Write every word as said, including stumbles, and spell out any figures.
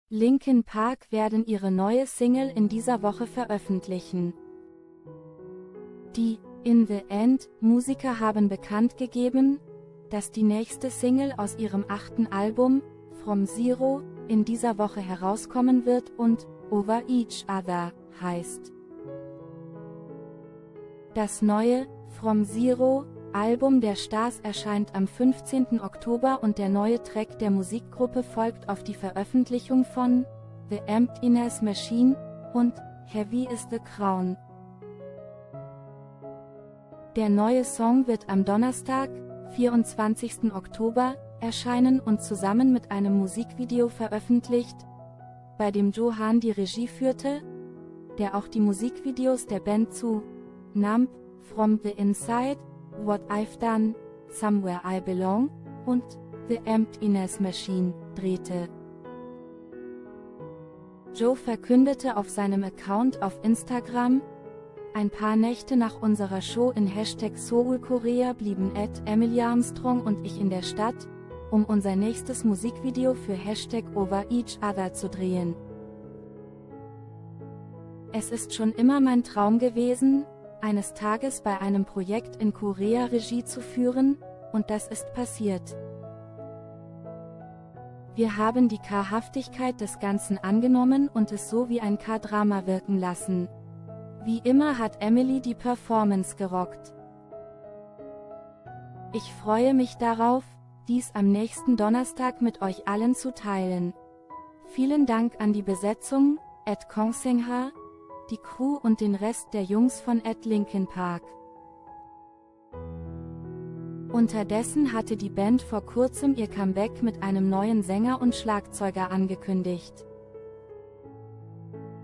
Linkin Park werden ihre neue Single in dieser Woche veröffentlichen. Die In the End Musiker haben bekannt gegeben, dass die nächste Single aus ihrem achten Album, From Zero, in dieser Woche herauskommen wird und Over Each Other heißt. Das neue From Zero Album der Stars erscheint am fünfzehnten Oktober und der neue Track der Musikgruppe folgt auf die Veröffentlichung von The Emptiness Machine und Heavy is the Crown. Der neue Song wird am Donnerstag, vierundzwanzigsten Oktober, erscheinen und zusammen mit einem Musikvideo veröffentlicht, bei dem Joe Hahn die Regie führte, der auch die Musikvideos der Band zu Numb, From the Inside, What I've Done, Somewhere I Belong und The Emptiness Machine drehte. Joe verkündete auf seinem Account auf Instagram: Ein paar Nächte nach unserer Show in Hashtag Seoul Korea blieben Ed, Emily Armstrong und ich in der Stadt, um unser nächstes Musikvideo für Hashtag Over Each Other zu drehen. Es ist schon immer mein Traum gewesen, eines Tages bei einem Projekt in Korea Regie zu führen, und das ist passiert. Wir haben die K-Haftigkeit des Ganzen angenommen und es so wie ein K-Drama wirken lassen. Wie immer hat Emily die Performance gerockt. Ich freue mich darauf, dies am nächsten Donnerstag mit euch allen zu teilen. Vielen Dank an die Besetzung, Ed Kongsengha, die Crew und den Rest der Jungs von Ed Linkin Park. Unterdessen hatte die Band vor kurzem ihr Comeback mit einem neuen Sänger und Schlagzeuger angekündigt.